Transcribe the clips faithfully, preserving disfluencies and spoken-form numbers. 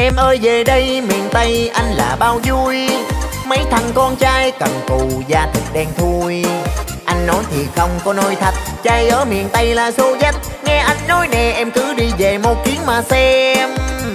Em ơi về đây miền Tây anh là bao vui. Mấy thằng con trai cần cù da thịt đen thui. Anh nói thì không có nói thách, trai ở miền Tây là xô dách. Nghe anh nói nè em cứ đi về một chuyến mà xem.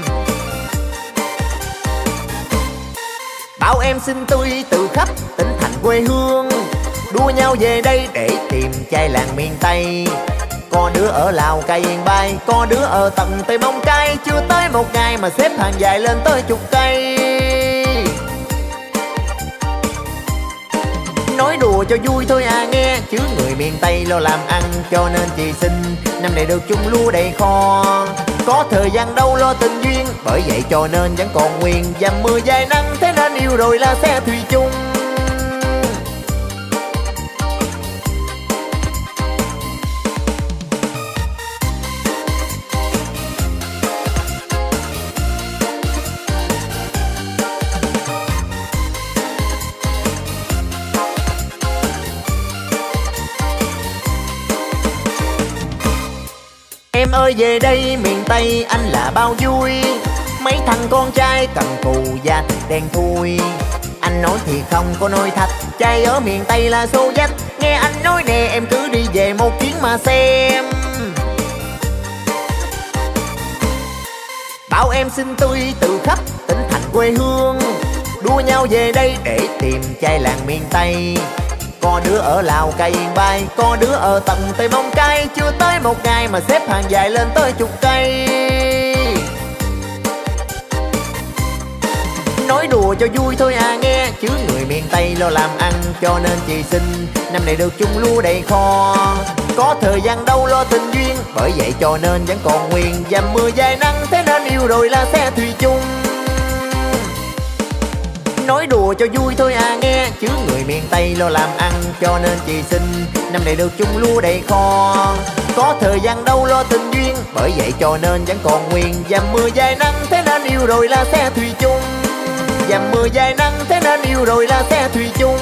Bảo em xinh tươi từ khắp tỉnh thành quê hương, đua nhau về đây để tìm trai làng miền Tây. Có đứa ở Lào Cai Yên Bái, có đứa ở tận Tây Móng Cái. Chưa tới một ngày mà xếp hàng dài lên tới chục cây. Nói đùa cho vui thôi à nghe, chứ người miền Tây lo làm ăn. Cho nên chị xin năm nay được chung lúa đầy kho. Có thời gian đâu lo tình duyên, bởi vậy cho nên vẫn còn nguyên. Dầm mưa dài nắng thế nên yêu rồi là xe thủy chung. Em ơi về đây miền Tây anh là bao vui. Mấy thằng con trai cần cù da thịt đen thui. Anh nói thì không có nói thách, trai ở miền Tây là xô dách. Nghe anh nói nè em cứ đi về một chuyến mà xem. Bảo em xinh tươi từ khắp tỉnh thành quê hương, đua nhau về đây để tìm trai làng miền Tây. Có đứa ở Lào Cai Yên Bái, có đứa ở tận Tây Móng Cái. Chưa tới một ngày mà xếp hàng dài lên tới chục cây. Nói đùa cho vui thôi à nghe, chứ người miền Tây lo làm ăn. Cho nên chị xin năm nay được chung lúa đầy kho. Có thời gian đâu lo tình duyên, bởi vậy cho nên vẫn còn nguyên. Dầm mưa dài nắng thế nên yêu rồi là xe thủy chung. Nói đùa cho vui thôi à nghe, chứ người miền Tây lo làm ăn. Cho nên chị xin năm nay được chung lúa đầy kho. Có thời gian đâu lo tình duyên, bởi vậy cho nên vẫn còn nguyên. Dầm mưa dài nắng thế nên yêu rồi là xe thủy chung. Dầm mưa dài nắng thế nên yêu rồi là xe thủy chung.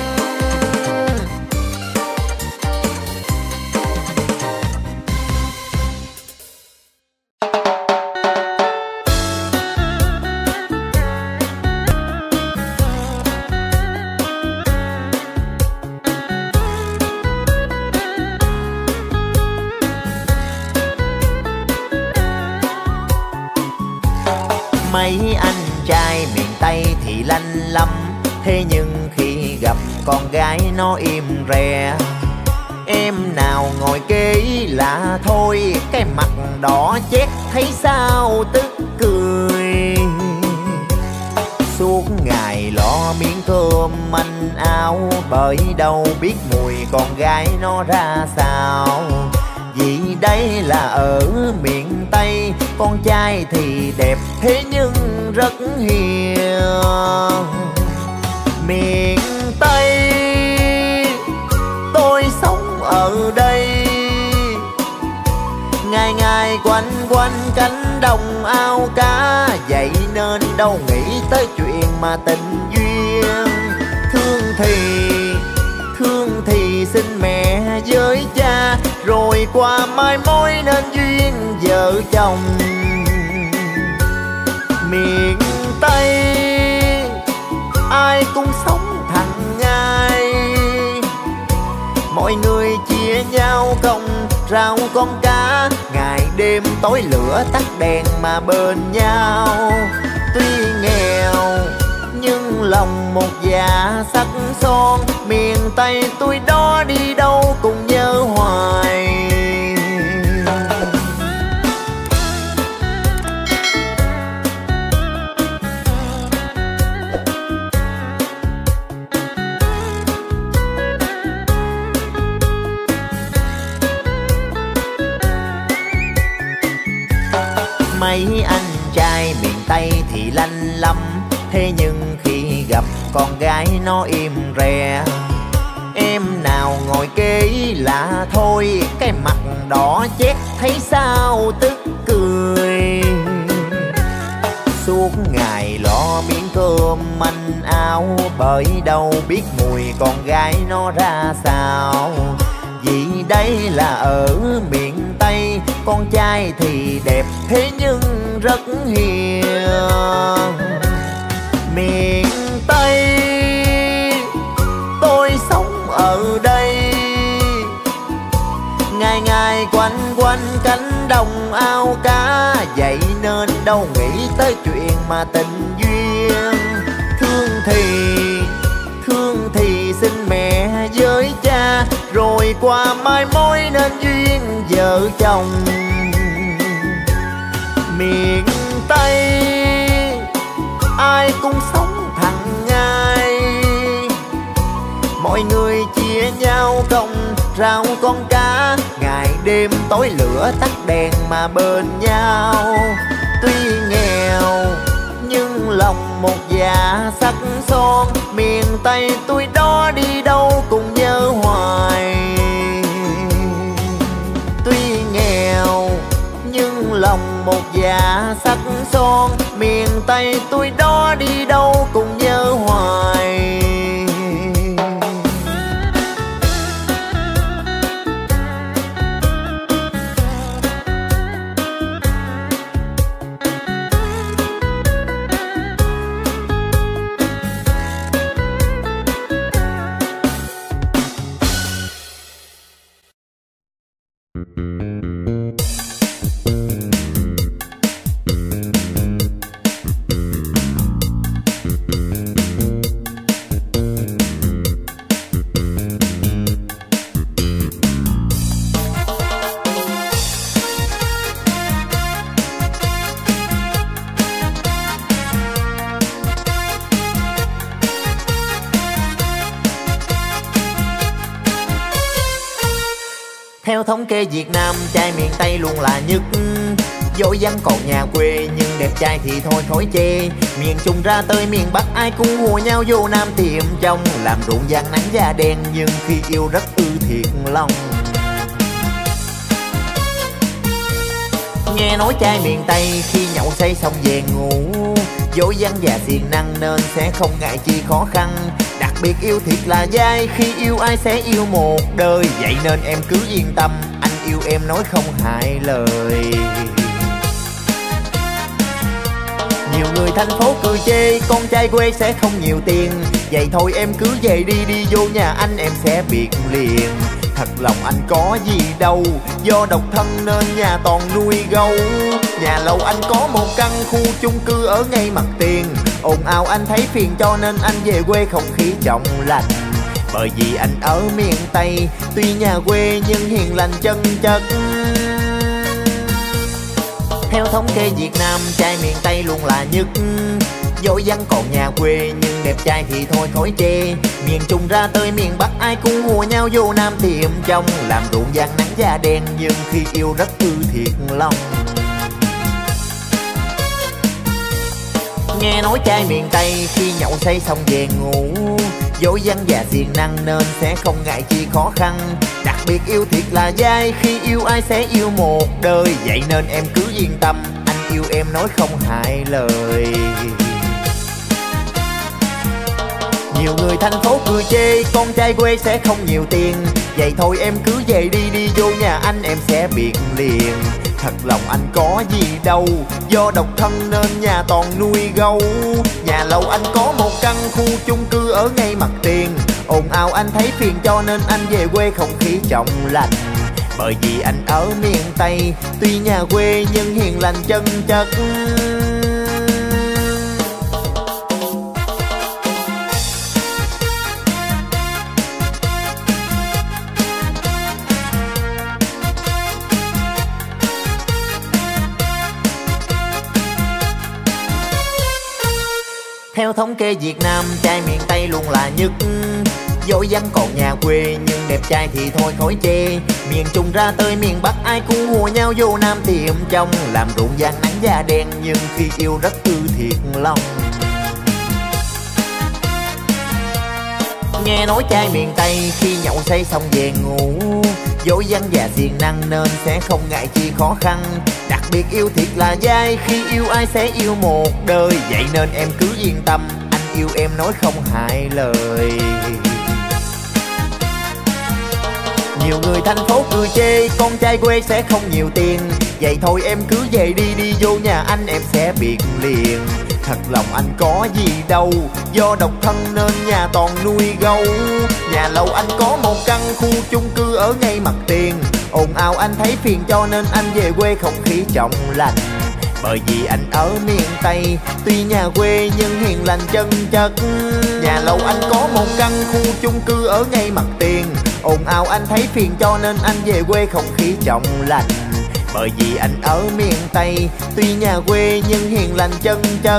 Mấy anh trai miền Tây thì lanh lắm, thế nhưng khi gặp con gái nó im re. Em nào ngồi kế là thôi, cái mặt đỏ chét thấy sao tức cười. Suốt ngày lo miếng cơm manh áo, bởi đâu biết mùi con gái nó ra sao. Vì đây là ở miền Tây, con trai thì đẹp thế nhưng rất hiền. Miền Tây tôi sống ở đây, ngày ngày quanh quanh cánh đồng ao cá. Vậy nên đâu nghĩ tới chuyện mà tình duyên. Thương thì thương thì xin mẹ với cha, rồi qua mai mối nên duyên vợ chồng. Miền Tây ai cũng sống thằng ai, mọi người chia nhau công rau con cá. Ngày đêm tối lửa tắt đèn mà bên nhau. Tuy nghèo nhưng lòng một dạ sắc son, miền Tây tôi đó đi đâu cũng nhớ hoài. Mấy anh trai miền Tây thì lanh lắm, thế nhưng khi gặp con gái nó im re. Em nào ngồi kế là thôi, cái mặt đỏ chét thấy sao tức cười. Suốt ngày lo miếng cơm manh áo, bởi đâu biết mùi con gái nó ra sao. Vì đây là ở miền Tây, con trai thì đẹp thế nhưng rất hiền. Miền Tây tôi sống ở đây, ngày ngày quanh quanh cánh đồng ao cá, vậy nên đâu nghĩ tới chuyện mà tình duyên. Thương thì thương thì xin mẹ với cha, rồi qua mai mối nên duyên vợ chồng. Miền Tây ai cũng sống thẳng ngay, mọi người chia nhau công rau con cá, ngày đêm tối lửa tắt đèn mà bên nhau. Tuy nghèo nhưng lòng một dạ sắc son, miền Tây tôi đó đi đâu cũng nhớ hoài. Tuy nghèo nhưng lòng một dạ sắc son, miền Tây tôi đó đi đâu cũng nhớ hoài. Theo thống kê Việt Nam, trai miền Tây luôn là nhất. Dối vắng còn nhà quê, nhưng đẹp trai thì thôi khỏi chê. Miền Trung ra tới miền Bắc, ai cũng hùa nhau vô Nam tìm chồng. Làm ruộng vàng nắng da đen, nhưng khi yêu rất ư thiệt lòng. Nghe nói trai miền Tây khi nhậu say xong về ngủ, dối vắng và siêng năng nên sẽ không ngại chi khó khăn. Đặc biệt yêu thiệt là dai, khi yêu ai sẽ yêu một đời. Vậy nên em cứ yên tâm, anh yêu em nói không hại lời. Nhiều người thành phố cười chê con trai quê sẽ không nhiều tiền. Vậy thôi em cứ về đi, đi vô nhà anh em sẽ biệt liền. Thật lòng anh có gì đâu, do độc thân nên nhà toàn nuôi gấu. Nhà lầu anh có một căn khu chung cư ở ngay mặt tiền. Ồn ào anh thấy phiền cho nên anh về quê không khí trong lành. Bởi vì anh ở miền Tây, tuy nhà quê nhưng hiền lành chân chất. Theo thống kê Việt Nam, trai miền Tây luôn là nhất. Dối vắng còn nhà quê, nhưng đẹp trai thì thôi khỏi chê. Miền Trung ra tới miền Bắc, ai cũng hùa nhau vô Nam tìm chồng. Làm ruộng vàng nắng da đen, nhưng khi yêu rất ư thiệt lòng. Nghe nói trai miền Tây khi nhậu say xong về ngủ, dối vắng và siêng năng nên sẽ không ngại chi khó khăn. Đặc biệt yêu thiệt là dai, khi yêu ai sẽ yêu một đời. Vậy nên em cứ yên tâm, anh yêu em nói không hại lời. Nhiều người thành phố cười chê con trai quê sẽ không nhiều tiền. Vậy thôi em cứ về đi, đi vô nhà anh em sẽ biệt liền. Thật lòng anh có gì đâu, do độc thân nên nhà toàn nuôi gấu. Nhà lầu anh có một căn khu chung cư ở ngay mặt tiền. Ồn ào anh thấy phiền cho nên anh về quê không khí trong lành. Bởi vì anh ở miền Tây, tuy nhà quê nhưng hiền lành chân chất. Theo thống kê Việt Nam, trai miền Tây luôn là nhất. Dối vắng còn nhà quê, nhưng đẹp trai thì thôi khỏi chê. Miền Trung ra tới miền Bắc, ai cũng hùa nhau vô Nam tìm chồng. Làm ruộng vàng nắng da đen, nhưng khi yêu rất ư thiệt lòng. Nghe nói trai miền Tây khi nhậu say xong về ngủ, dối vắng và siêng năng nên sẽ không ngại chi khó khăn. Đặc biệt yêu thiệt là dai, khi yêu ai sẽ yêu một đời. Vậy nên em cứ yên tâm, anh yêu em nói không hại lời. Nhiều người thành phố cười chê con trai quê sẽ không nhiều tiền. Vậy thôi em cứ về đi, đi vô nhà anh em sẽ biệt liền. Thật lòng anh có gì đâu, do độc thân nên nhà toàn nuôi gấu. Nhà lầu anh có một căn khu chung cư ở ngay mặt tiền. Ồn ào anh thấy phiền cho nên anh về quê không khí trong lành. Bởi vì anh ở miền Tây, tuy nhà quê nhưng hiền lành chân chất. Nhà lầu anh có một căn khu chung cư ở ngay mặt tiền. Ồn ào anh thấy phiền cho nên anh về quê không khí trong lành. Bởi vì anh ở miền Tây, tuy nhà quê nhưng hiền lành chân chất.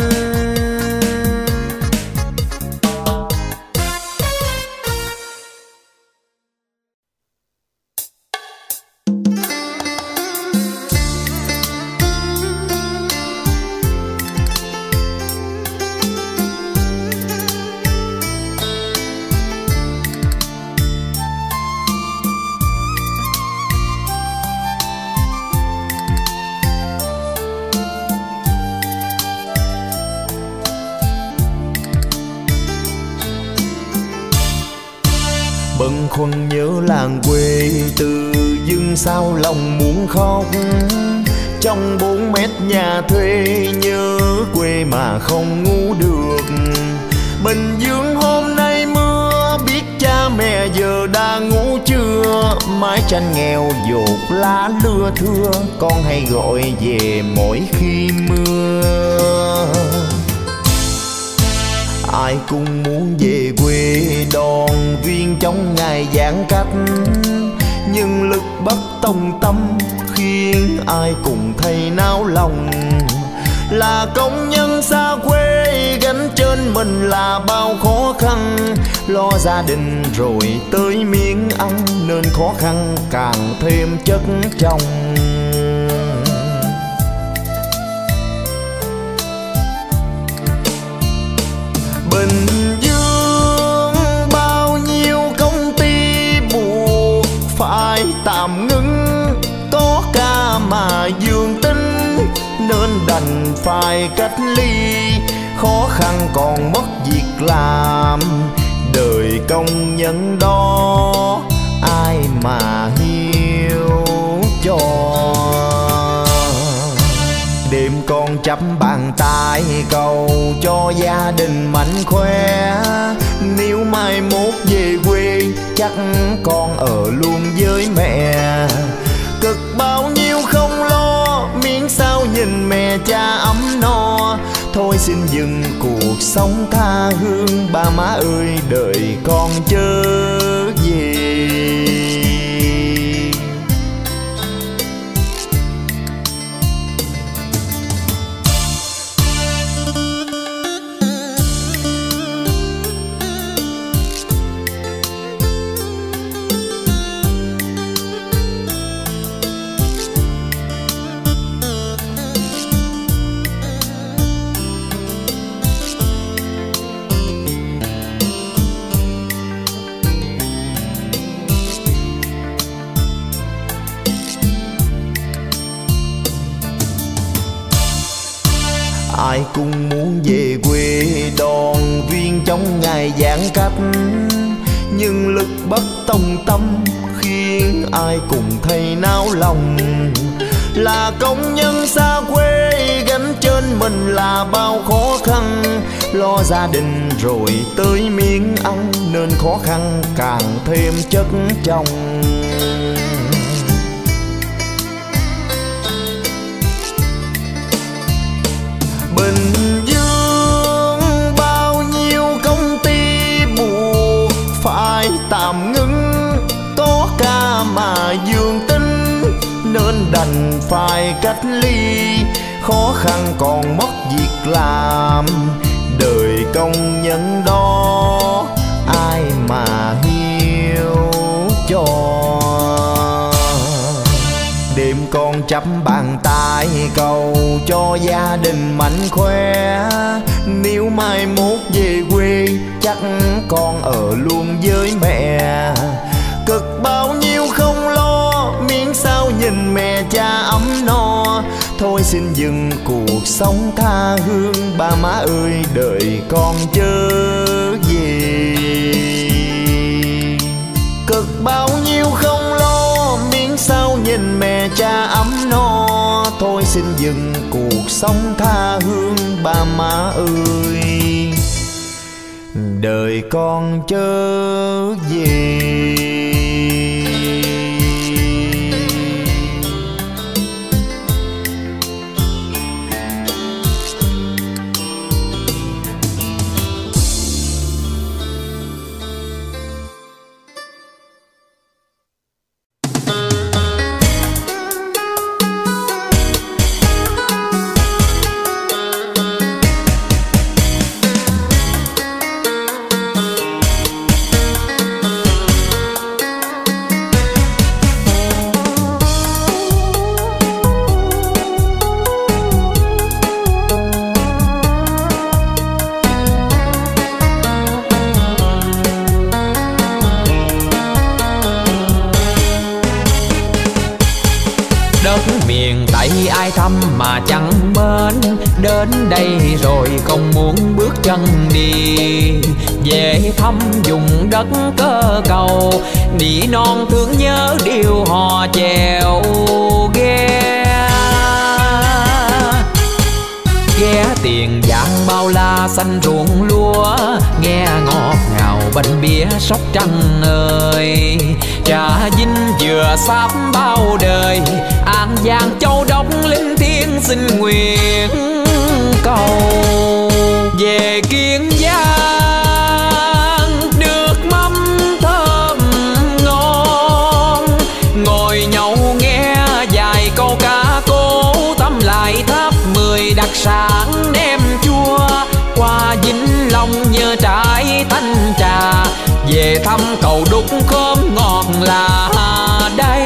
Bâng khuâng nhớ làng quê, tự dưng sao lòng muốn khóc. Trong bốn mét nhà thuê nhớ quê mà không ngủ được. Bình Dương hôm nay mưa, biết cha mẹ giờ đã ngủ chưa. Mái tranh nghèo dột lá lưa thưa, con hay gọi về mỗi khi mưa. Ai cũng muốn về quê đoàn viên trong ngày giãn cách, nhưng lực bất tòng tâm khiến ai cũng thấy nao lòng. Là công nhân xa quê gánh trên mình là bao khó khăn, lo gia đình rồi tới miếng ăn nên khó khăn càng thêm chất chồng. Bình Dương bao nhiêu công ty buộc phải tạm ngưng, có ca mà dương tính nên đành phải cách ly. Khó khăn còn mất việc làm, đời công nhân đó ai mà hiếu cho. Đêm con chắp bàn tay cầu cho gia đình mạnh khỏe. Nếu mai mốt về quê chắc con ở luôn với mẹ. Cực bao nhiêu không lo, miễn sao nhìn mẹ cha ấm no. Thôi xin dừng cuộc sống tha hương, ba má ơi đợi con chớ về. Ai cũng muốn về quê đoàn viên trong ngày giãn cách, nhưng lực bất tòng tâm khiến ai cũng thấy nao lòng. Là công nhân xa quê gánh trên mình là bao khó khăn, lo gia đình rồi tới miếng ăn nên khó khăn càng thêm chất chồng. Bình Dương bao nhiêu công ty buộc phải tạm ngưng, có ca mà dương tính nên đành phải cách ly. Khó khăn còn mất việc làm, đời công nhân đó ai mà hiếu cho. Đêm con chắp bàn tay cầu cho gia đình mạnh khỏe. Nếu mai mốt về quê chắc con ở luôn với mẹ. Cực bao nhiêu không lo, miễn sao nhìn mẹ cha ấm no. Thôi xin dừng cuộc sống tha hương, ba má ơi đợi con chớ về. Cực bao nhiêu không lo, miễn sao nhìn mẹ cha cha ấm no. Thôi xin dừng cuộc sống tha hương ba má ơi, đời con chớ về. Ai thăm mà chẳng mến, đến đây rồi không muốn bước chân đi. Về thăm vùng đất cơ cầu, nỉ non thương nhớ điều hò chèo ghe. Ghé tiền giang bao la xanh ruộng lúa, nghe ngọt ngào bánh bía Sóc Trăng ơi. Trà Vinh vừa sắp bao đời, An Giang Châu Đốc linh thiêng xin nguyện cầu. Về Kiên Giang được mắm thơm ngon, ngồi nhậu nghe vài câu ca cố, tâm lại tháp mười đặc sản nem chua. Qua Vĩnh Long nhớ trái thanh trà, về thăm cầu đúc khóm ngọt là đây.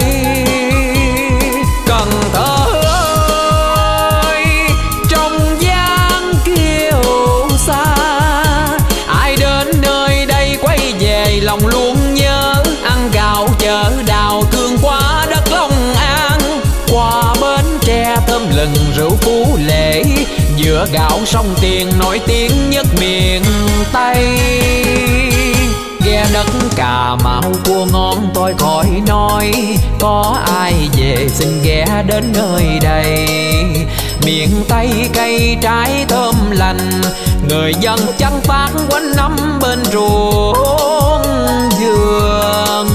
Cần Thơ ơi, trong Giang kiêu xa, ai đến nơi đây quay về lòng luôn nhớ. Ăn gạo chợ đào thương qua đất Long An, qua Bến Tre thơm lừng rượu Phú Lễ, giữa gạo sông Tiền nổi tiếng nhất miền Tây. Ghe đất Cà Mau cua ngon tôi khỏi nói, có ai về xin ghé đến nơi đây. Miền Tây cây trái thơm lành, người dân chăn phát quanh năm bên ruộng vườn.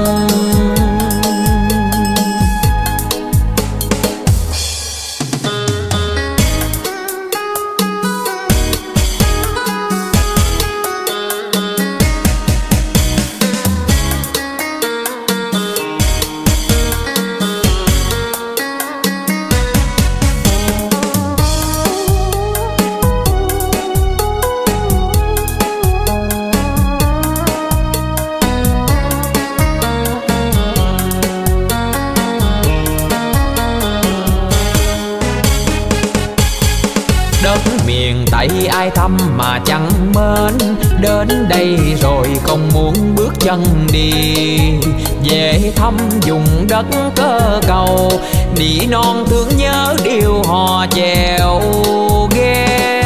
Tây ai thăm mà chẳng mến, đến đây rồi không muốn bước chân đi. Về thăm vùng đất cơ cầu, nỉ non thương nhớ điều hò chèo ghe.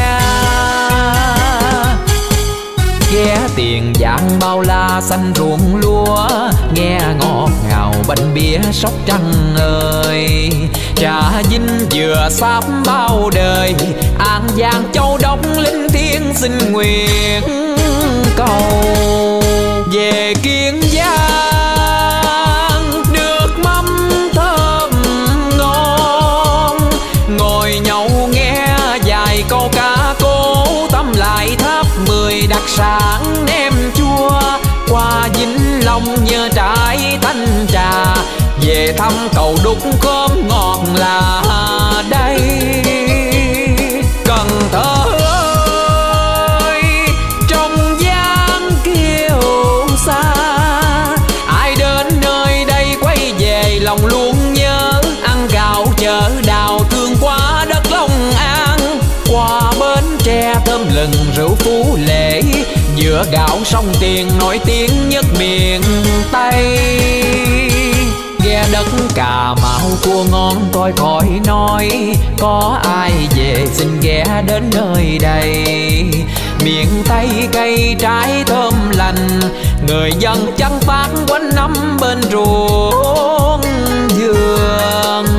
Ghé tiền giang bao la xanh ruộng lúa, nghe ngọt ngào bánh bía Sóc Trăng ơi. Trà Vinh vừa sắp bao đời, An Giang Châu Đốc linh thiêng xin nguyện cầu. Về Kiên Giang được mắm thơm ngon, ngồi nhậu nghe vài câu ca cố, tâm lại tháp mười đặc sản nem chua. Qua Vĩnh Long nhớ trái thanh trà, về thăm cầu đúc khóm ngọt là đây. Cần Thơ ơi, trong Giang kiêu xa, ai đến nơi đây quay về lòng luôn nhớ. Ăn gạo chợ đào thương qua đất Long An, qua Bến Tre thơm lừng rượu Phú Lễ, giữa gạo sông Tiền nổi tiếng nhất miền Tây. Ghe đất Cà Mau cua ngon tôi khỏi nói, có ai về xin ghé đến nơi đây. Miền Tây cây trái thơm lành, người dân chăn phát quanh năm bên ruộng vườn.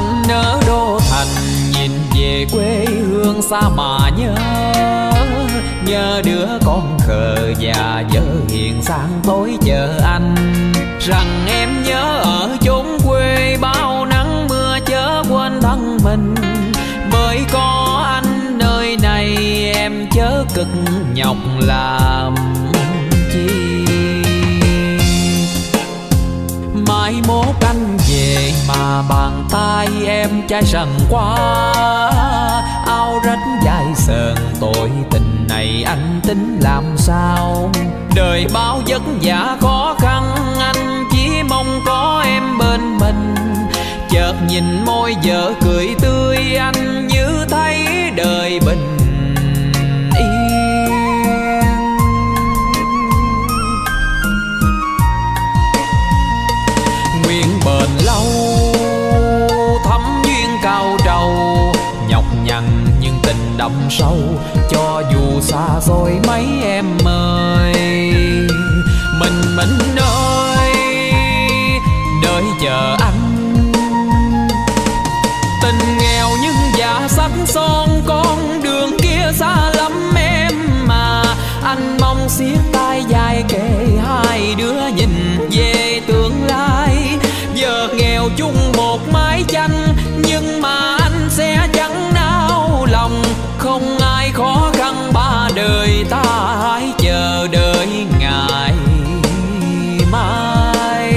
Anh ở Đô Thành nhìn về quê hương xa mà nhớ, nhớ đứa con khờ già dở hiền sang tối chờ anh. Rằng em nhớ ở chốn quê bao nắng mưa chớ quên thân mình, bởi có anh nơi này em chớ cực nhọc làm chi. Mai mốt anh về mà bàn tay em chai sần quá, áo rách dài sờn tội tình này anh tính làm sao. Đời bao vất vả khó khăn anh chỉ mong có em bên mình, chợt nhìn môi vợ cười tươi anh như thấy đời bình yên. Nguyện bền lâu thắm duyên cao trầu, nhọc nhằn nhưng tình đậm sâu, cho dù xa xôi mấy em ơi. Mình mình ơi đợi chờ anh, tình nghèo nhưng dạ sắc son, con đường kia xa lắm em mà. Anh mong xiết tay dài kề hai đứa nhìn về tương lai. Giờ nghèo chung một mái tranh nhưng mà anh sẽ chẳng nao lòng, không ai khó khăn ba đời ta hãy chờ đợi ngày mai.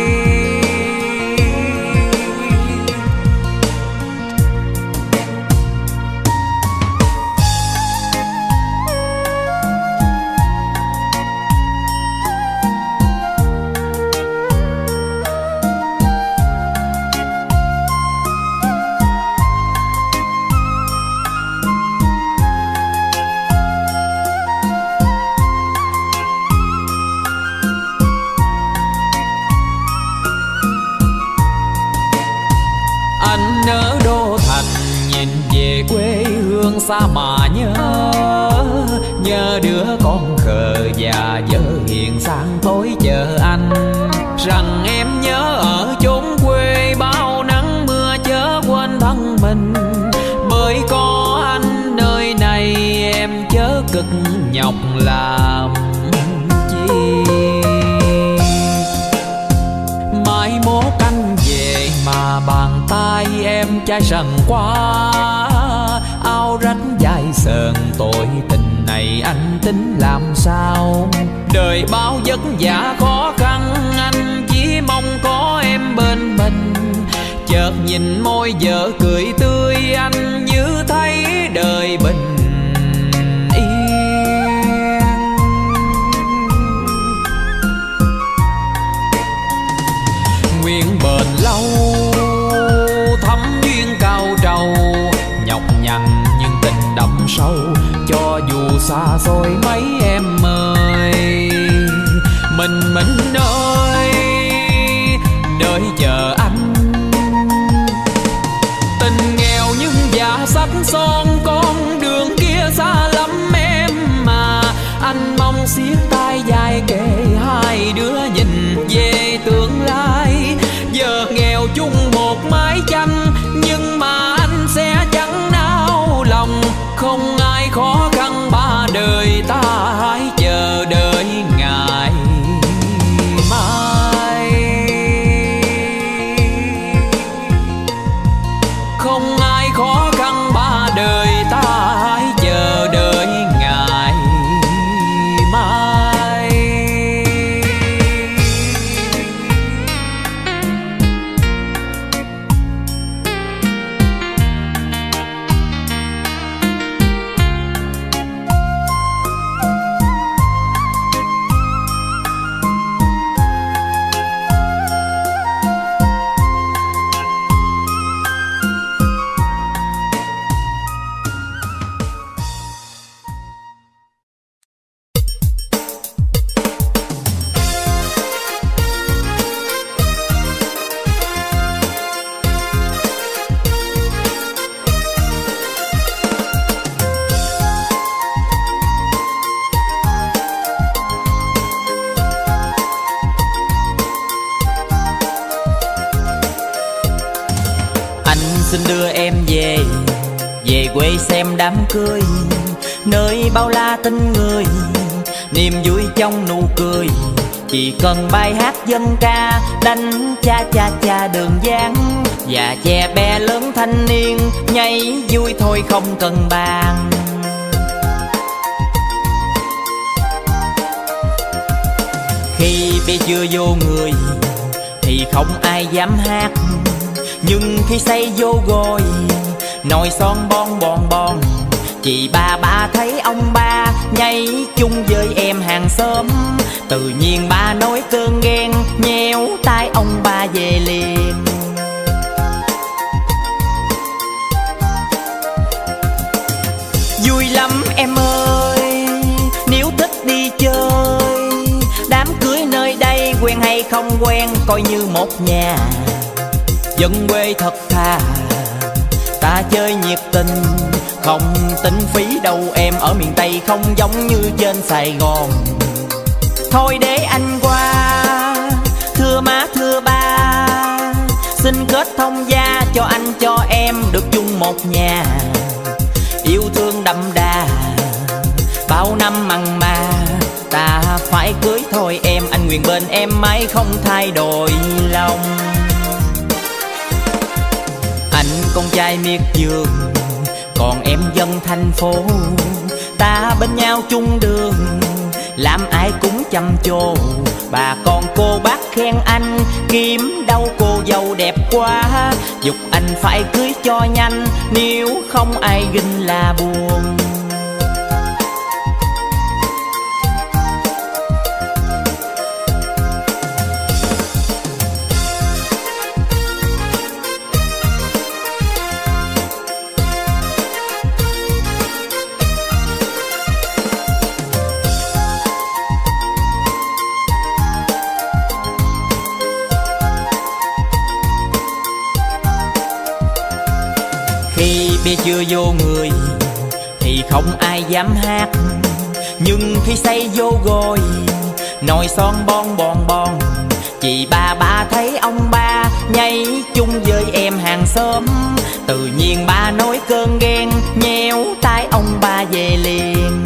Anh ở Đô Thành nhìn về quê hương xa mà nhớ, nhớ đứa con khờ già dở hiền sang tối chờ anh. Rằng em nhớ ở chốn quê bao nắng mưa chớ quên thân mình, bởi có anh nơi này em chớ cực nhọc làm chi. Mai mốt anh về mà bàn tay em chai sần quá, áo rách dài sờn tội tình này anh tính làm sao. Đời bao vất vả khó khăn anh chỉ mong có em bên mình, chợt nhìn môi vợ cười tươi anh như thấy đời bình yên. Nguyện bền lâu thắm duyên cao trầu, nhọc nhằn nhưng tình đậm sâu, cho dù xa xôi mấy em ơi. Mình mình ơi đợi chờ anh, tình nghèo nhưng dạ sắc son, con đường kia xa lắm em mà. Anh mong xiết tay dài kề hai đứa nhìn về tương lai. Giờ nghèo chung một mái tranh nhưng mà anh sẽ chẳng nao lòng, không ai khó khăn ba đời ta xin đưa em về, về quê xem đám cưới, nơi bao la tình người, niềm vui trong nụ cười. Chỉ cần bài hát dân ca đánh cha cha cha đường giang, và che bé lớn thanh niên nhảy vui thôi không cần bàn. Khi bé chưa vô người thì không ai dám hát, nhưng khi say vô gồi nồi son bon bon bon, chị ba ba thấy ông ba nhảy chung với em hàng xóm, tự nhiên ba nói cơn ghen nhéo tay ông ba về liền. Vui lắm em ơi, nếu thích đi chơi, đám cưới nơi đây quen hay không quen coi như một nhà. Dân quê thật thà, ta chơi nhiệt tình, không tính phí đâu em, ở miền Tây không giống như trên Sài Gòn. Thôi để anh qua, thưa má thưa ba, xin kết thông gia cho anh cho em được chung một nhà. Yêu thương đậm đà, bao năm mặn mà, ta phải cưới thôi em, anh nguyện bên em mãi không thay đổi lòng. Anh con trai miệt vườn, còn em dân thành phố, ta bên nhau chung đường, làm ai cũng chăm chồ. Bà con cô bác khen anh, kiếm đâu cô dâu đẹp quá, giục anh phải cưới cho nhanh, nếu không ai ginh là buồn. Bé chưa vô người thì không ai dám hát, nhưng khi say vô gồi nồi son bon bon bon, chị ba ba thấy ông ba nhảy chung với em hàng xóm, tự nhiên ba nói cơn ghen nhéo tay ông ba về liền.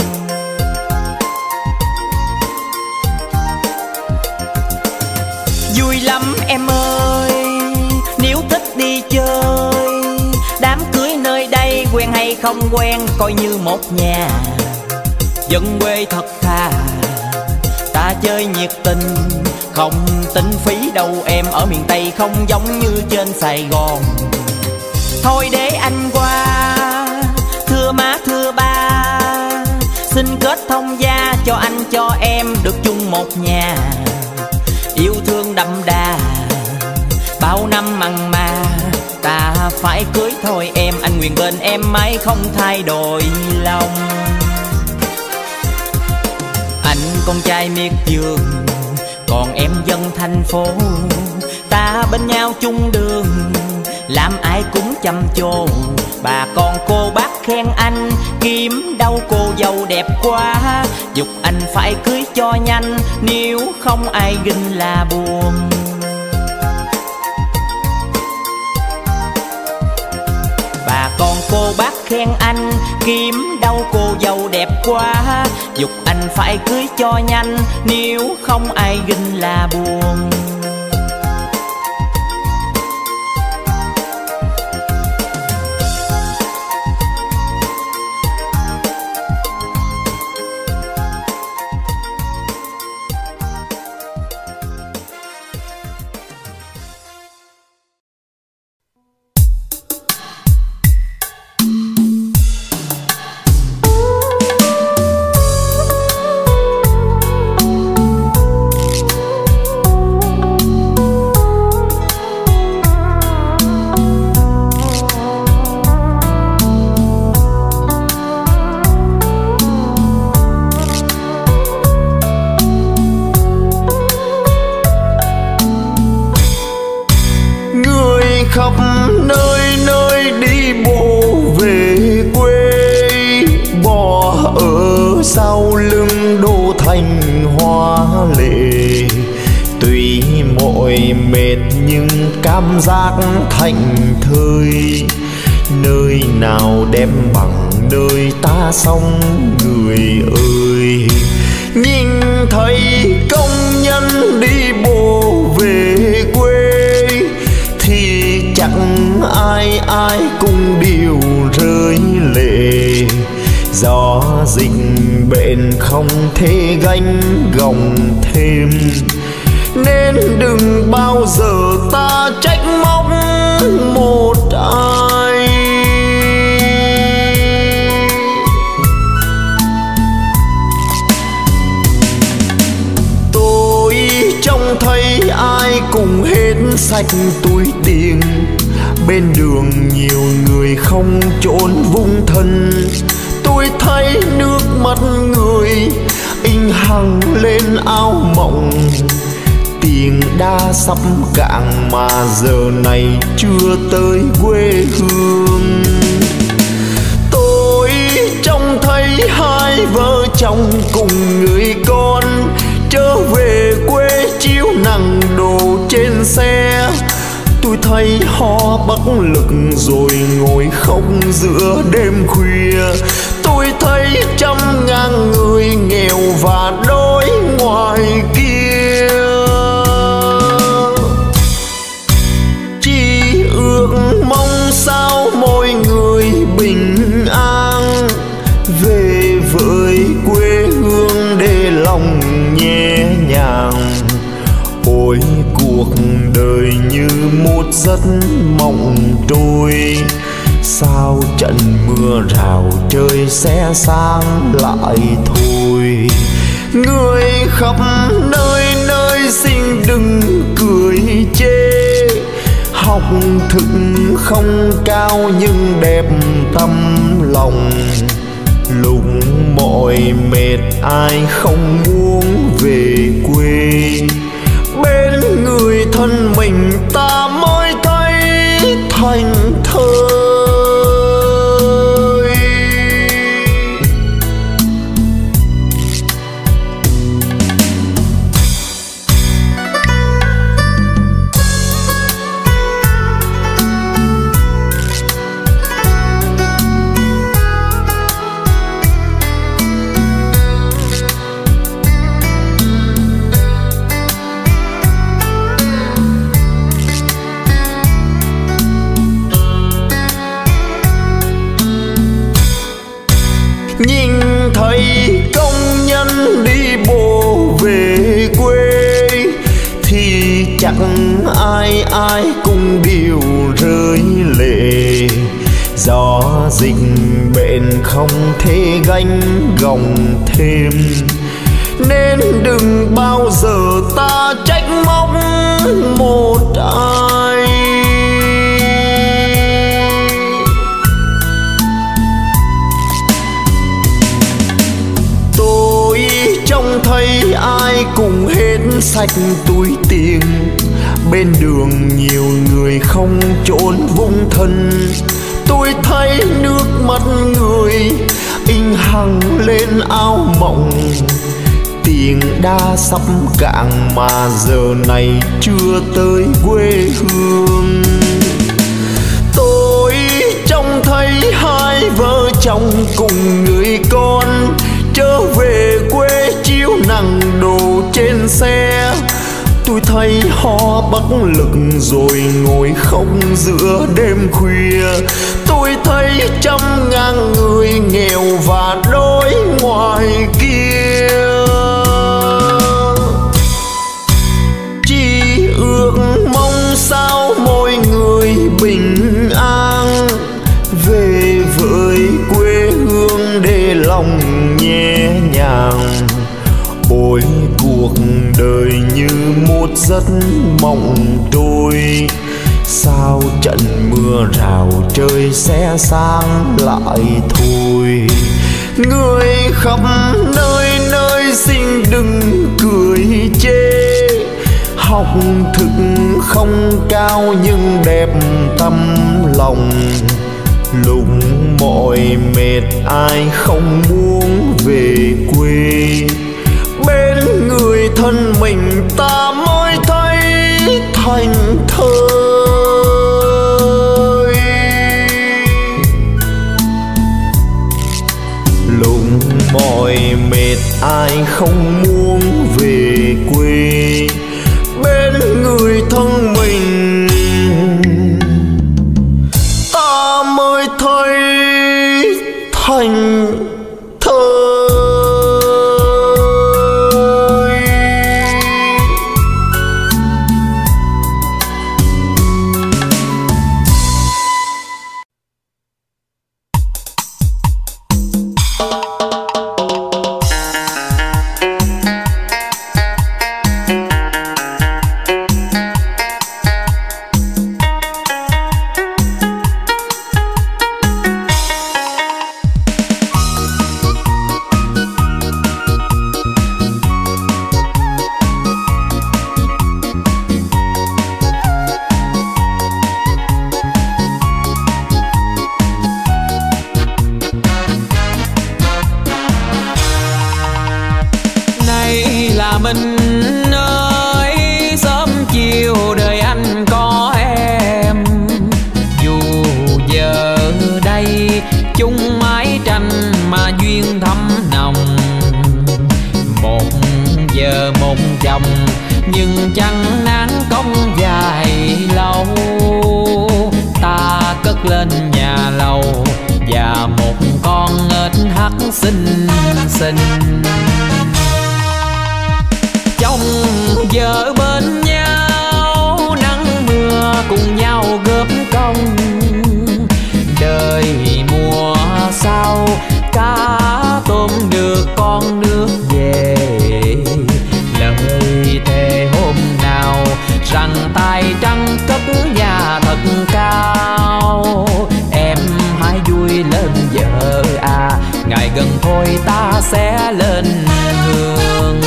Vui lắm em ơi, nếu thích đi chơi, đám cưới nơi đây quen hay không quen coi như một nhà. Dân quê thật thà, ta chơi nhiệt tình, không tính phí đâu em, ở miền Tây không giống như trên Sài Gòn. Thôi để anh qua, thưa má thưa ba, xin kết thông gia cho anh cho em được chung một nhà. Yêu thương đậm đà, bao năm mặn mà, ta phải cưới thôi em, anh nguyện bên em mãi không thay đổi lòng. Anh con trai miệt vườn, còn em dân thành phố, ta bên nhau chung đường, làm ai cũng chăm chồ. Bà con cô bác khen anh, kiếm đâu cô dâu đẹp quá, giục anh phải cưới cho nhanh, nếu không ai ginh là buồn. Bà con cô bác khen anh, kiếm đâu cô dâu đẹp quá, giục anh phải cưới cho nhanh, nếu không ai ginh là buồn. mệt nhưng cảm giác thành thơi. Nơi nào đem bằng nơi ta sống người ơi. Nhìn thấy công nhân đi bộ về quê thì chẳng ai ai cũng đều rơi lệ. Do dịch bệnh không thể gánh gồng thêm, nên đừng bao giờ ta trách móc một ai. Tôi trông thấy ai cũng hết sạch túi tiền, bên đường nhiều người không trốn vung thân. Tôi thấy nước mắt người in hằn lên áo mộng, tiền đã sắp cạn mà giờ này chưa tới quê hương. Tôi trông thấy hai vợ chồng cùng người con trở về quê chiếu nặng đồ trên xe. Tôi thấy họ bất lực rồi ngồi khóc giữa đêm khuya. Tôi thấy trăm ngàn người nghèo và đói ngoài kia. Chỉ ước mong sao mỗi người bình an về với quê hương để lòng nhẹ nhàng. Ôi cuộc đời như một giấc mộng trôi, sao trận mưa rào trời sẽ sáng lại thôi. Người khắp nơi nơi xin đừng cười chê, học thức không cao nhưng đẹp tâm lòng. Lúc mỏi mệt ai không muốn về quê, bên người thân mình ta mới thấy thành thơi. Nhìn thấy công nhân đi bộ về quê thì chẳng ai ai cũng đều rơi lệ. Do dịch bệnh không thể gánh gồng thêm, nên đừng bao giờ ta trách móc một ai. Trông thấy ai cũng hết sạch túi tiền, bên đường nhiều người không trốn vung thân. Tôi thấy nước mắt người in hằn lên áo mộng, tiền đã sắp cạn mà giờ này chưa tới quê hương. Tôi trông thấy hai vợ chồng cùng người con trở về quê chiếu nặng đồ trên xe. Tôi thấy họ bất lực rồi ngồi khóc giữa đêm khuya. Tôi thấy trăm ngàn người nghèo và đói ngoài kia. Chỉ ước mong sao mỗi người bình an về với quê hương để lòng nhẹ nhàng. Ôi cuộc đời như một giấc mộng trôi, sao trận mưa rào trời sẽ sáng lại thôi. Người khắp nơi nơi xin đừng cười chê, học thức không cao nhưng đẹp tâm lòng. Lúc mỏi mệt ai không muốn về quê, bên người thân mình ta mới thấy thành ai không muốn về quê bên người thân mình, ta mới thấy thành thơi. Nhưng chẳng nán công dài lâu, ta cất lên nhà lầu và một con ếch hắt xinh xinh. Chồng vợ bên nhau, nắng mưa cùng nhau góp công. Đời mùa sau cá tôm được con nước về. Lời thề hôm nào rằng tay trắng cất nhà thật cao. Em hãy vui lên vợ à, ngày gần thôi ta sẽ lên hương.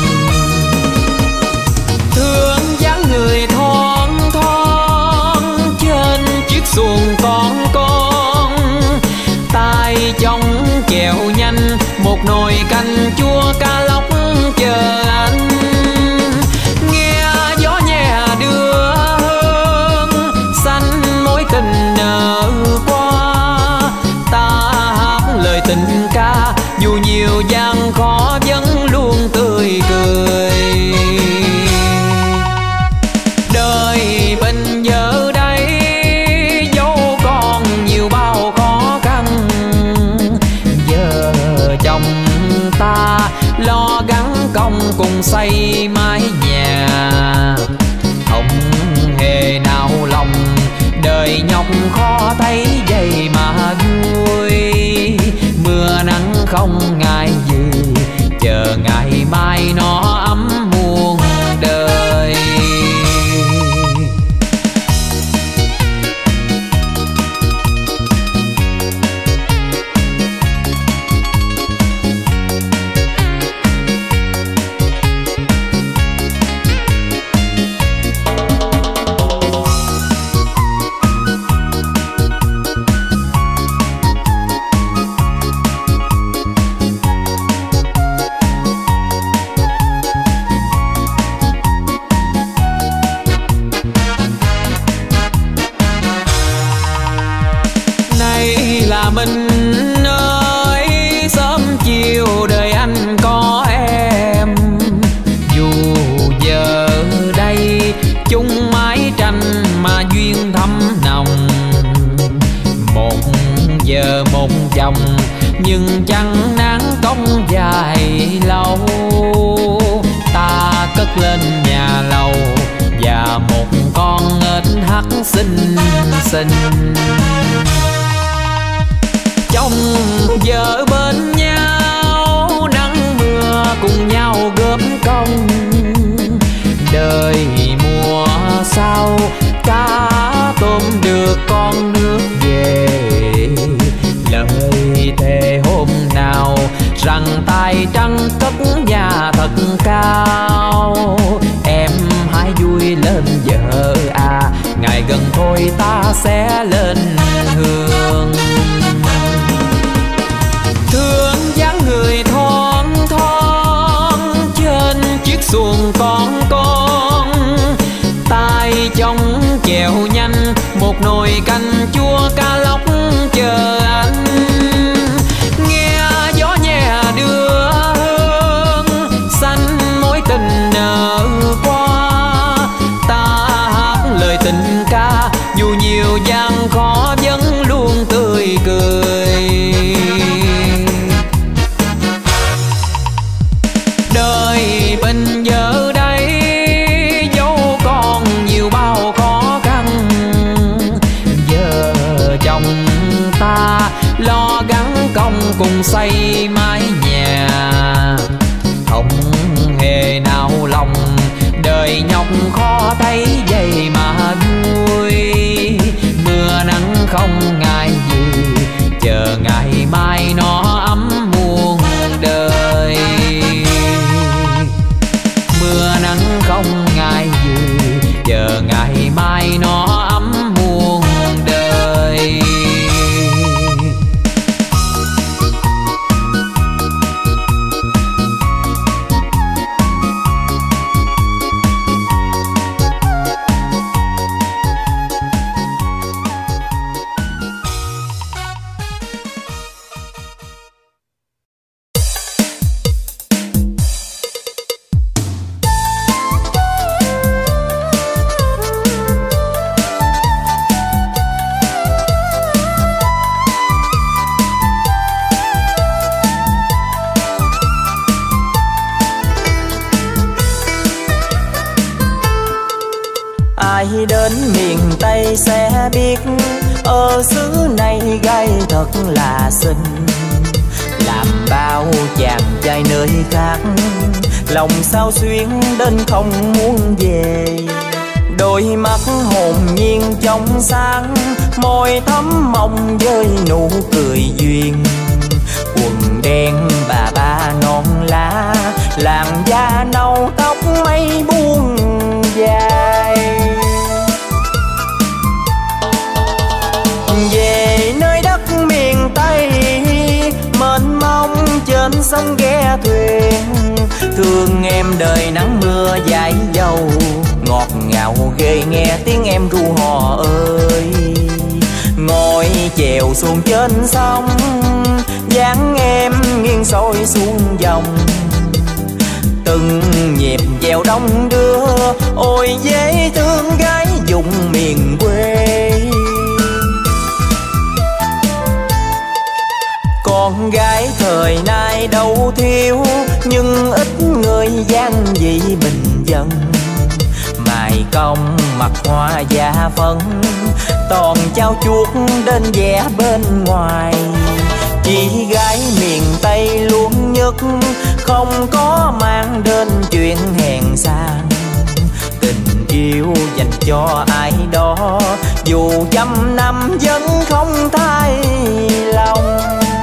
Thương dáng người thon thon trên chiếc xuồng con con. Tay trong chèo nhanh một nồi canh chua cá lóc chờ anh. Nghe gió nhẹ đưa hương xanh mối tình nở qua. Ta hát lời tình ca dù nhiều gian khó vẫn luôn tươi cười. Đời bên giờ đây dẫu còn nhiều bao khó khăn, vợ chồng ta lo gắng công cùng xây mái nhà. Không hề nao lòng đời nhọc khó thấy vậy mà vui. Mưa nắng không ngại gì, chờ ngày mai nó ấm muôn đời. Mình ơi sớm chiều đời anh có em. Dù giờ đây chung mái tranh mà duyên thắm nồng. Một giờ một chồng nhưng chẳng nán công dài lâu. Ta cất lên nhà lầu và một con ếch hắt xinh xinh. Chồng vợ bên nhau, nắng mưa cùng nhau góp công. Đời mùa sau cá tôm được con nước về. Lời thề hôm nào rằng tay trắng cất nhà thật cao. Em hãy vui lên vợ à, ngày gần thôi ta sẽ lên hương. Thương dáng người thon thon trên chiếc xuồng con con. Tay trong chèo nhanh một nồi canh chua cá lóc chờ anh. Nghe gió nhẹ đưa hương ta, lo gắng công cùng xây mái nhà. Không hề nao lòng đời nhọc khó thấy vậy mà vui. Mưa nắng không ngại gì, chờ ngày mai nó ấm muôn đời. Mưa nắng không ngại gì, chờ ngày mai nó ấm muôn đời. Ai đến miền Tây sẽ biết, ở xứ này gái thật là xinh. Làm bao chàng trai nơi khác, lòng sao xuyến đến không muốn về. Đôi mắt hồn nhiên trong sáng, môi thắm mong với nụ cười duyên. Quần đen bà ba non lá, làn da nâu tóc mây buông dài. Về nơi đất miền Tây mênh mông, trên sông ghe thuyền. Thương em đời nắng mưa dãi dầu, ngọt ngào ghê nghe tiếng em ru hò ơi. Ngồi chèo xuồng trên sông, dáng em nghiêng soi xuống dòng. Từng nhịp dèo đông đưa, ôi dễ thương gái vùng miền quê. Con gái thời nay đâu thiếu, nhưng ít người gian dị bình dân. Mài công mặt hoa da phấn, toàn trao chuốt đến vẻ bên ngoài. Chị gái miền Tây luôn nhất, không có mang đến chuyện hèn sang. Tình yêu dành cho ai đó, dù trăm năm vẫn không thay lòng.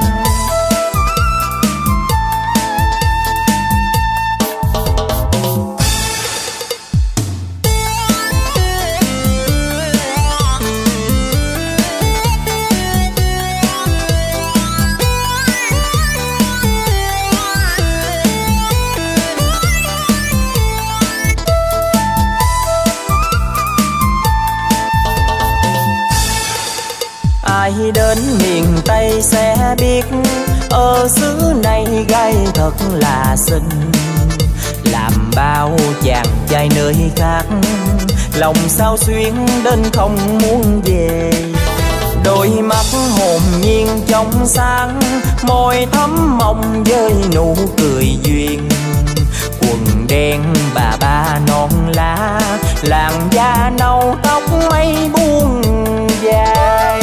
Ai đến miền Tây sẽ biết, ở xứ này gái thật là xinh. Làm bao chàng trai nơi khác, lòng sao xuyến đến không muốn về. Đôi mắt hồn nhiên trong sáng, môi thắm mong với nụ cười duyên. Quần đen bà ba non lá, làn da nâu tóc mây buông dài.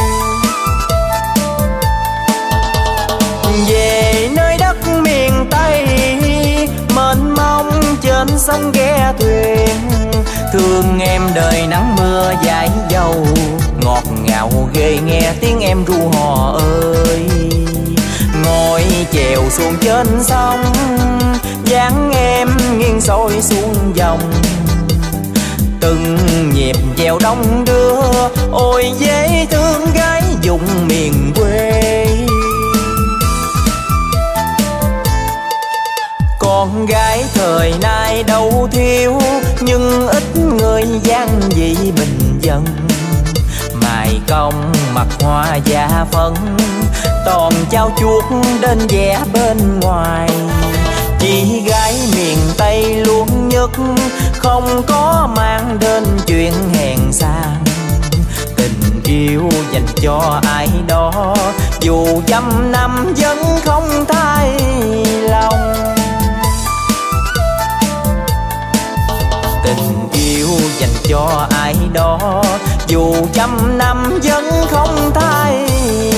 Về nơi đất miền Tây mênh mông, trên sông ghe thuyền. Thương em đời nắng mưa dãi dầu, ngọt ngào ghê nghe tiếng em ru hò ơi. Ngồi chèo xuồng trên sông, dáng em nghiêng soi xuống dòng. Từng nhịp dèo đông đưa, ôi dễ thương gái vùng miền quê. Con gái thời nay đâu thiếu, nhưng ít người gian dị bình dân. Mài công mặt hoa da phấn, toàn trao chuốt đến vẻ bên ngoài. Chị gái miền Tây luôn nhất, không có mang đến chuyện hèn sang. Tình yêu dành cho ai đó, dù trăm năm vẫn không thay lòng. Tình yêu dành cho ai đó, dù trăm năm vẫn không thay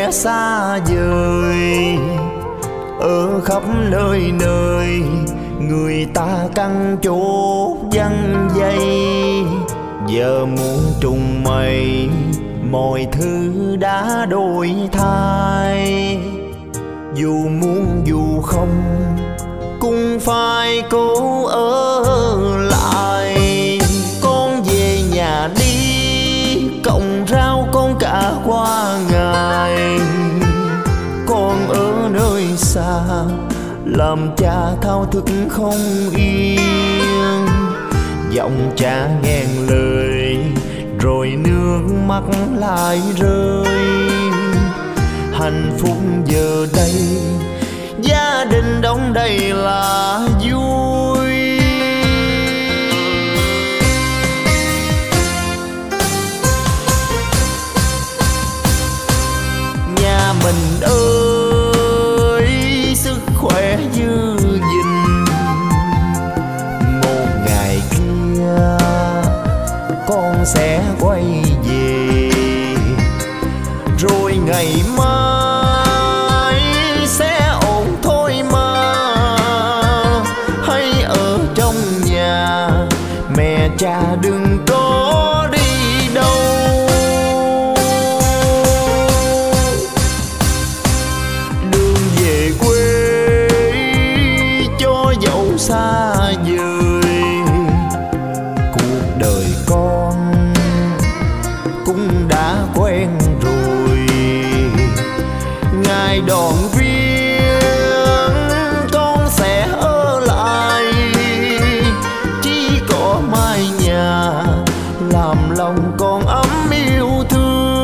lẽ xa vời. Ở khắp nơi nơi người ta căn chốt văng dây. Giờ muốn trùng mây mọi thứ đã đổi thay. Dù muốn dù không cũng phải cố ở lại. Con về nhà đi, cọng rau con cả qua ngày. Con ở nơi xa làm cha thao thức không yên. Giọng cha nghẹn lời rồi nước mắt lại rơi. Hạnh phúc giờ đây gia đình đông đầy là vui. Nhà mình ơi sức khỏe dư dình. Một ngày kia con sẽ quay về, rồi ngày mai sẽ ổn thôi mà. Hãy ở trong nhà, mẹ cha đừng có đi đâu. Đường về quê cho dẫu xa vời, cuộc đời con cũng đã quen rồi. Ngày đoàn viên con sẽ ở lại, chỉ có mái nhà làm lòng con ấm yêu thương.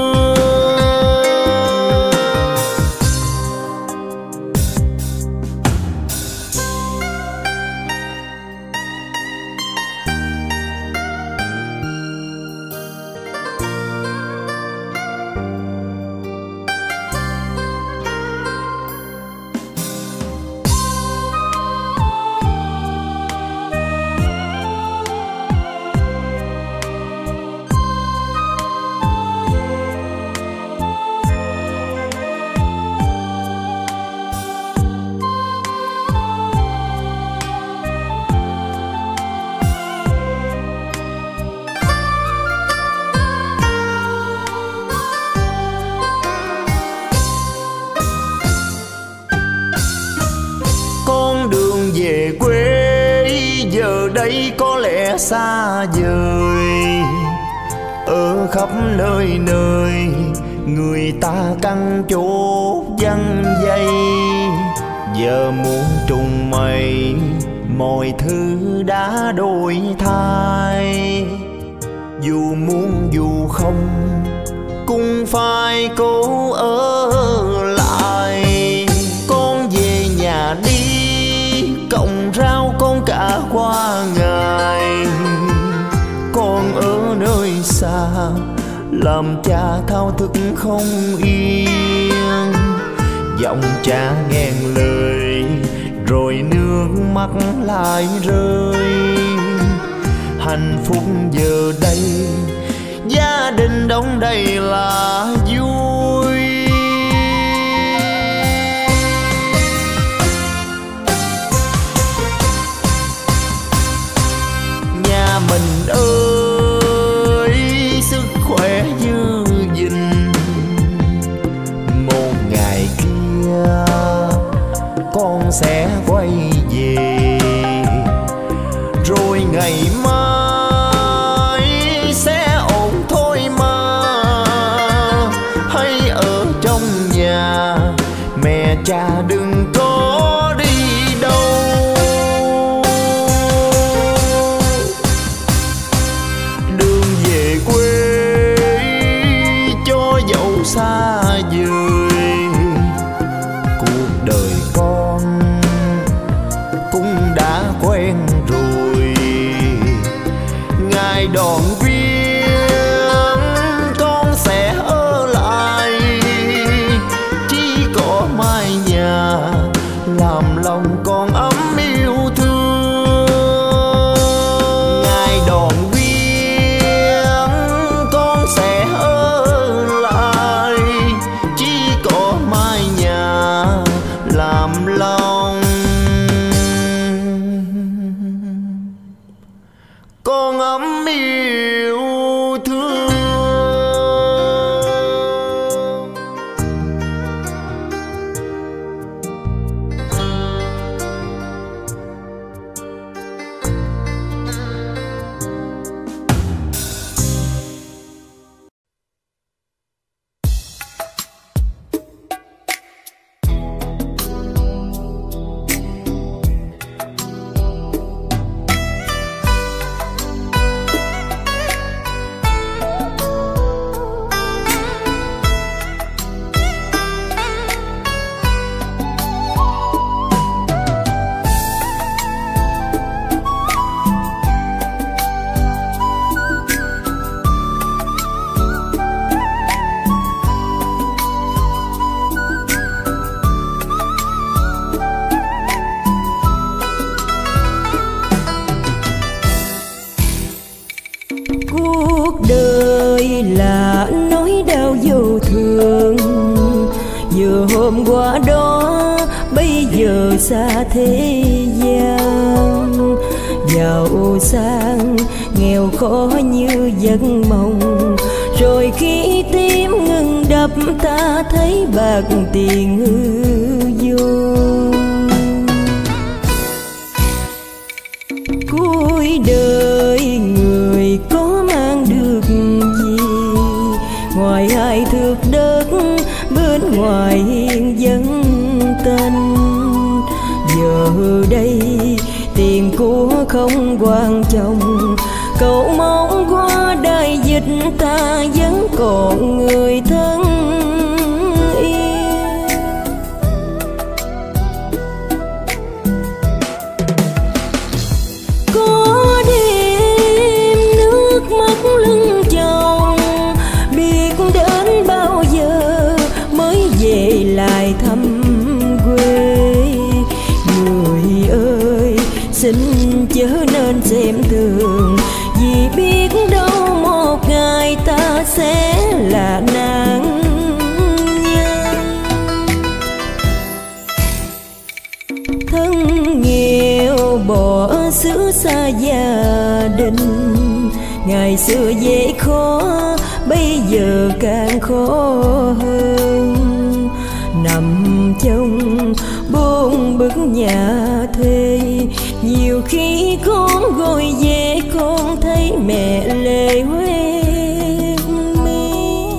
Về quê giờ đây có lẽ xa vời. Ở khắp nơi nơi người ta căn chốt văng dây. Giờ muốn trùng mây mọi thứ đã đổi thay. Dù muốn dù không cũng phải cố ở lại. Con về nhà đi, cọng rau con cả qua ngày. Con ở nơi xa làm cha thao thức không yên. Giọng cha nghẹn lời rồi nước mắt lại rơi. Hạnh phúc giờ đây gia đình đông đầy là vui. Nhà mình ơi sức khỏe dư dình. Một ngày kia con sẽ quay về, rồi ngày mai sẽ ổn thôi mà. cuộc đời là nỗi đau vô thường, vừa hôm qua đó bây giờ xa thế gian. Giàu sang nghèo khó như giấc mộng, rồi khi tim ngừng đập ta thấy bạc tiền hư vô. Cuối đời người có mang được gì, ngoài hai thước đất bên ngoài hiên dân tình. Giờ đây tiền của không quan trọng, cầu mong qua đại dịch ta vẫn còn người thân yêu. Có đêm nước mắt lưng chồng, biết đến bao giờ mới về lại thăm quê. Người ơi xin chớ nên xem thường, vì biết đâu một ngày ta sẽ là nạn nhân. Thân nghèo bỏ xứ xa gia đình, ngày xưa dễ khó bây giờ càng khó hơn. Nằm trong bốn bức nhà thuê, nhiều khi con gọi về con thấy mẹ lệ hoét mi.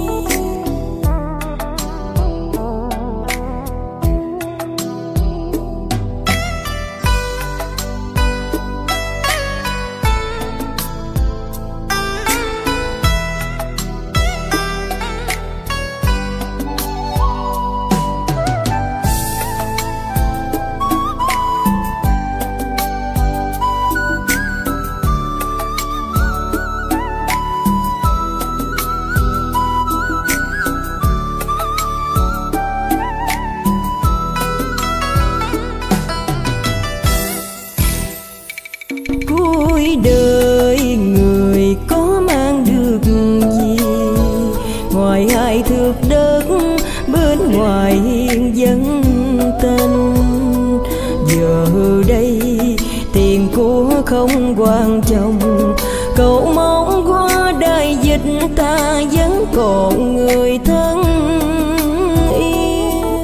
Cuối đời người có mang được gì, ngoài hai thước đất bên ngoài hiên dân tình. Giờ đây tiền của không quan trọng, cầu mong qua đại dịch ta vẫn còn người thân yêu.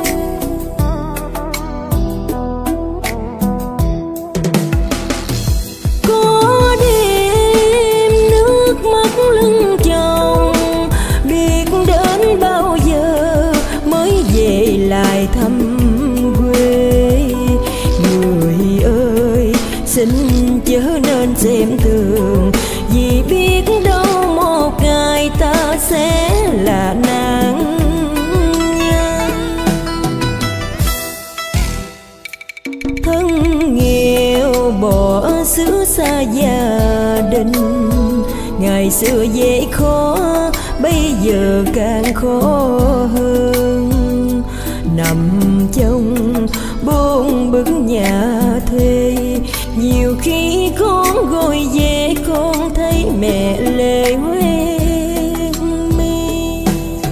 Có đêm nước mắt lưng chồng, biết đến bao giờ mới về lại thăm quê. Người ơi xin chớ nên xem thường, vì biết đâu một ngày ta sẽ là nạn nhân. Thân nghèo bỏ xứ xa gia đình, ngày xưa dễ khó bây giờ càng khó hơn. Nằm trong bốn bức nhà thuê, nhiều khi con gọi về con thấy mẹ lệ hoét mi.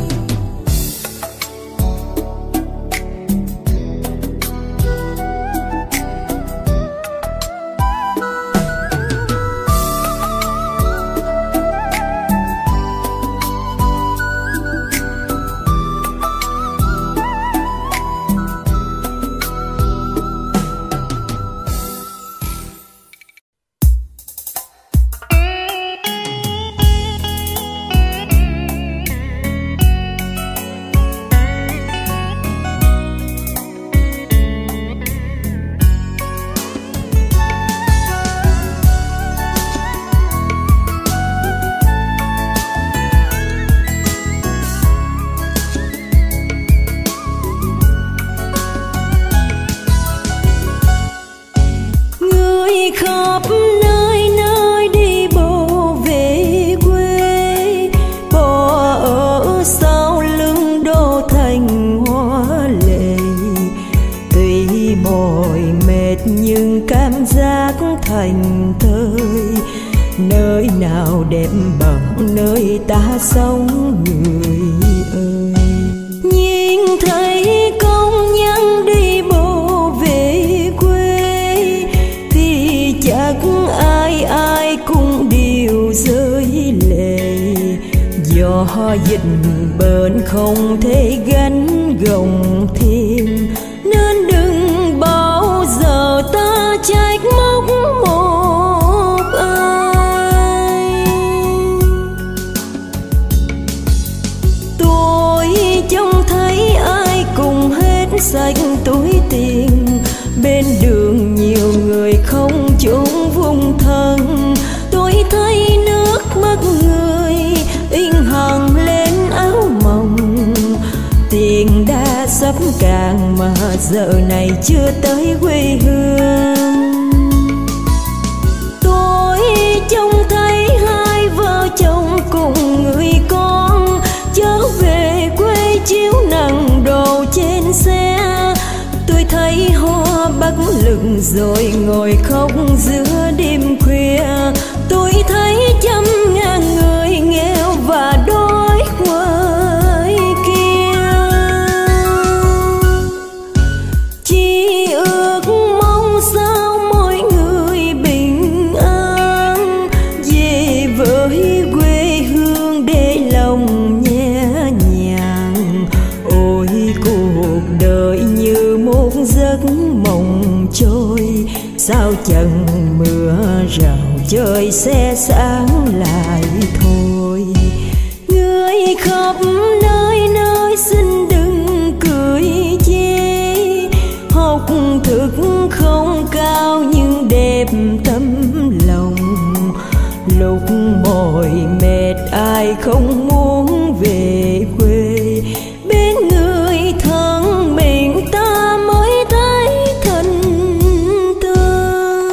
Khắp nơi nơi đi bộ về quê, bỏ ở sau lưng đô thành hoa lệ. Tuy mỏi mệt nhưng cảm giác thành thơi, nơi nào đẹp bằng nơi ta sống người ơi. Nhìn thấy công nhân đi bộ về quê thì chắc ai ai cũng đều rơi lệ. Do dịch bệnh không thể gánh gồng thêm nên đừng bao giờ ta trách móc một ai. Tôi trông thấy ai cùng hết sạch túi tiền, bên đường nhiều người không chốn vùng thân. Tôi thấy nước mắt người in hằn lên áo mỏng, tiền đã sắp cạn mà giờ này chưa tới quê hương. Tôi trông thấy hai vợ chồng cùng người con trở về quê chiếu nặng đồ trên xe. Tôi thấy hoa bắc lừng rồi ngồi khóc giữa đêm khuya. Tôi thấy trăm ngàn người nghèo và đói ngoài kia. Chỉ ước mong sao mỗi người bình an về với quê hương để lòng nhẹ nhàng. Ôi cuộc đời như một giấc mộng trôi, sao chẳng mưa rào trời sẽ sáng lại thôi. Người khắp nơi nơi xin đừng cười chê, học thức không cao nhưng đẹp tấm lòng. Lúc mỏi mệt ai không muốn về quê, bên người thân mình ta mới thấy thân thương.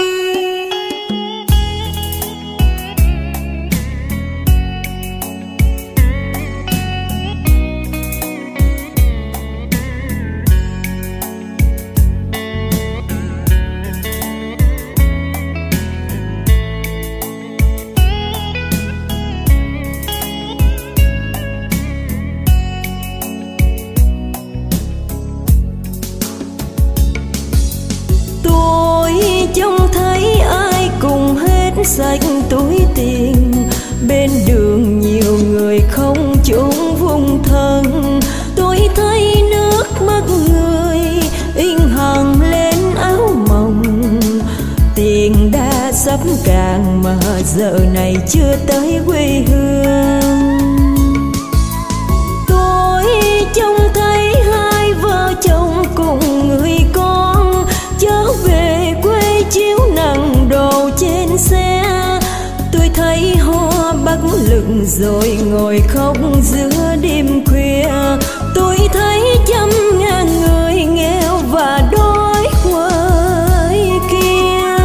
Trông thấy ai cùng hết sạch túi tiền, bên đường nhiều người không chốn vùng thân. Tôi thấy nước mắt người in hằn lên áo mỏng, tiền đã sắp cạn mà giờ này chưa tới quê hương. Tôi trông thấy hai vợ chồng cùng người con trở về quê chiếu nặng đồ trên xe. Tôi thấy hoa bắc lừng rồi ngồi khóc giữa đêm khuya. Tôi thấy trăm ngàn người nghèo và đói ngoài kia.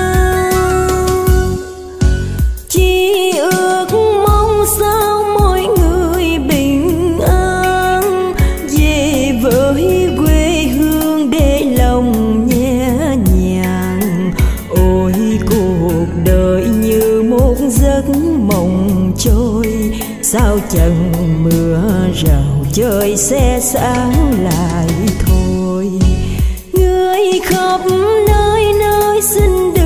Chỉ ước mong sao mỗi người bình an về với quê hương để lòng nhẹ nhàng. Ôi cuộc đời như một giấc mộng trôi, sao chẳng mưa rào trời sẽ sáng lại thôi. Người khắp nơi nơi xin đừng